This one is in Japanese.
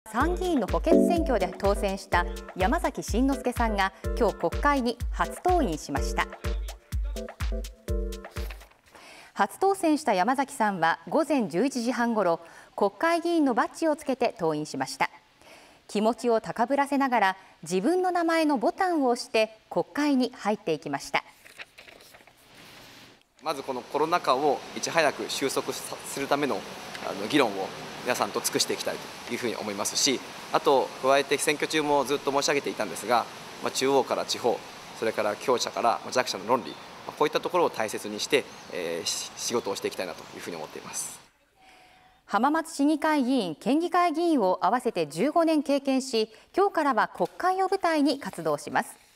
参議院の補欠選挙で当選した山崎真之輔さんが今日国会に初登院しました。初当選した山崎さんは午前11時半ごろ、国会議員のバッジをつけて登院しました。気持ちを高ぶらせながら自分の名前のボタンを押して国会に入っていきました。 まずこのコロナ禍をいち早く収束するための議論を皆さんと尽くしていきたいというふうに思いますし、あと加えて選挙中もずっと申し上げていたんですが、中央から地方、それから強者から弱者の論理、こういったところを大切にして、仕事をしていきたいなというふうに思っています。 浜松市議会議員、県議会議員を合わせて15年経験し、今日からは国会を舞台に活動します。